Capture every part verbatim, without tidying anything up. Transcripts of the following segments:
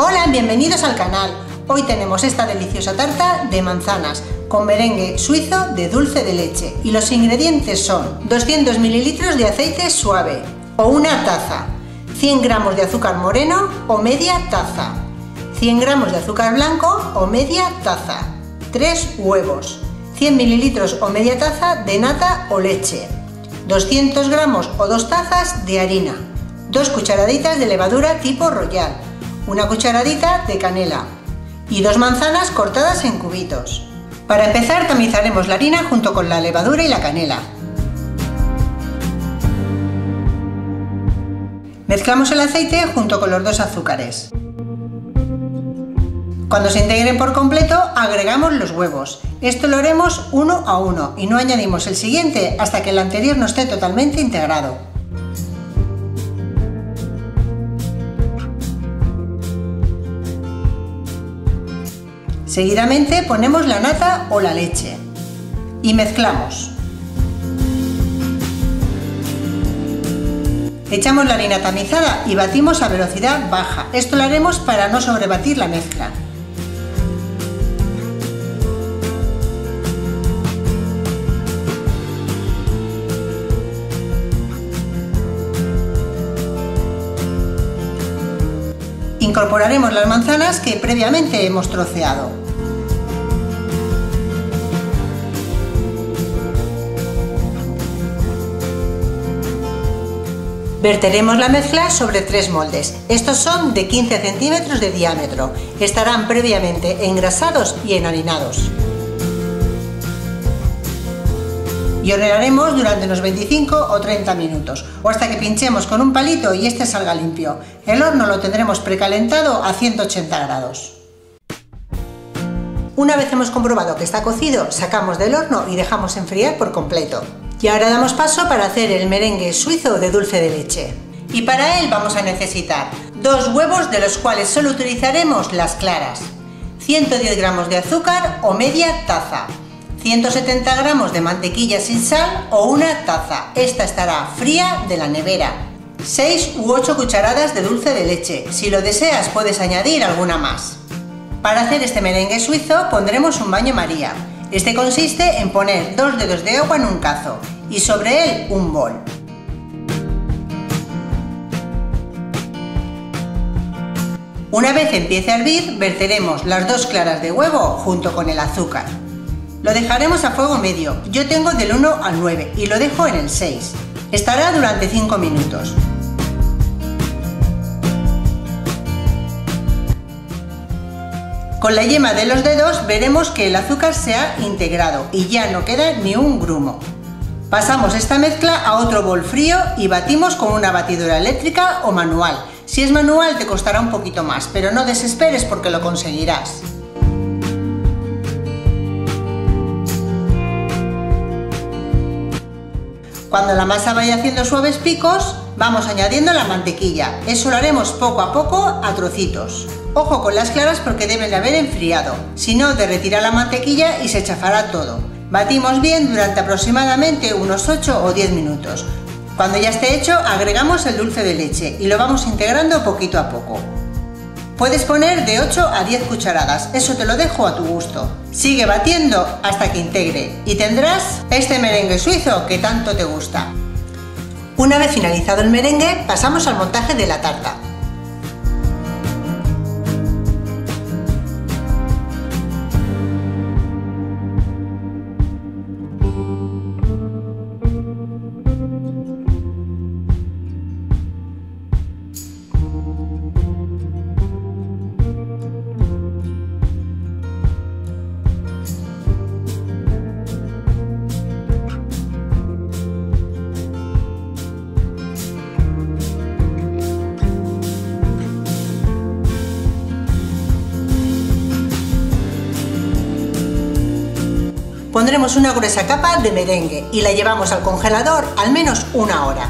Hola, bienvenidos al canal. Hoy tenemos esta deliciosa tarta de manzanas con merengue suizo de dulce de leche y los ingredientes son doscientos mililitros de aceite suave o una taza, cien gramos de azúcar moreno o media taza, cien gramos de azúcar blanco o media taza, tres huevos, cien mililitros o media taza de nata o leche, doscientos gramos o dos tazas de harina, dos cucharaditas de levadura tipo royal, una cucharadita de canela y dos manzanas cortadas en cubitos. Para empezar, tamizaremos la harina junto con la levadura y la canela. Mezclamos el aceite junto con los dos azúcares. Cuando se integren por completo, agregamos los huevos. Esto lo haremos uno a uno y no añadimos el siguiente hasta que el anterior no esté totalmente integrado. Seguidamente ponemos la nata o la leche y mezclamos. Echamos la harina tamizada y batimos a velocidad baja. Esto lo haremos para no sobrebatir la mezcla. Incorporaremos las manzanas que previamente hemos troceado. Verteremos la mezcla sobre tres moldes. Estos son de quince centímetros de diámetro. Estarán previamente engrasados y enharinados. Y hornearemos durante unos veinticinco o treinta minutos, o hasta que pinchemos con un palito y este salga limpio. El horno lo tendremos precalentado a ciento ochenta grados. Una vez hemos comprobado que está cocido, sacamos del horno y dejamos enfriar por completo. Y ahora damos paso para hacer el merengue suizo de dulce de leche. Y para él vamos a necesitar dos huevos, de los cuales solo utilizaremos las claras, ciento diez gramos de azúcar o media taza, ciento setenta gramos de mantequilla sin sal o una taza, esta estará fría de la nevera, seis u ocho cucharadas de dulce de leche, si lo deseas puedes añadir alguna más. Para hacer este merengue suizo pondremos un baño María. Este consiste en poner dos dedos de agua en un cazo y sobre él un bol. Una vez empiece a hervir, verteremos las dos claras de huevo junto con el azúcar. Lo dejaremos a fuego medio, yo tengo del uno al nueve y lo dejo en el seis. Estará durante cinco minutos. Con la yema de los dedos veremos que el azúcar se ha integrado y ya no queda ni un grumo. Pasamos esta mezcla a otro bol frío y batimos con una batidora eléctrica o manual. Si es manual te costará un poquito más, pero no desesperes porque lo conseguirás. Cuando la masa vaya haciendo suaves picos, vamos añadiendo la mantequilla. Eso lo haremos poco a poco a trocitos. Ojo con las claras porque deben de haber enfriado, si no derretirá la mantequilla y se chafará todo. Batimos bien durante aproximadamente unos ocho o diez minutos. Cuando ya esté hecho, agregamos el dulce de leche y lo vamos integrando poquito a poco. Puedes poner de ocho a diez cucharadas, eso te lo dejo a tu gusto. Sigue batiendo hasta que integre y tendrás este merengue suizo que tanto te gusta. Una vez finalizado el merengue, pasamos al montaje de la tarta. Pondremos una gruesa capa de merengue y la llevamos al congelador al menos una hora.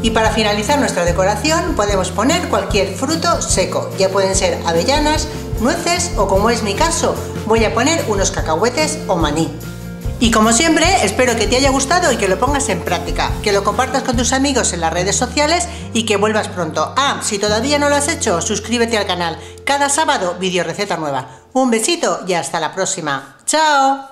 Y para finalizar nuestra decoración podemos poner cualquier fruto seco, ya pueden ser avellanas, nueces o, como es mi caso, voy a poner unos cacahuetes o maní. Y como siempre, espero que te haya gustado y que lo pongas en práctica, que lo compartas con tus amigos en las redes sociales y que vuelvas pronto. Ah, si todavía no lo has hecho, suscríbete al canal. Cada sábado, video receta nueva. Un besito y hasta la próxima. ¡Chao!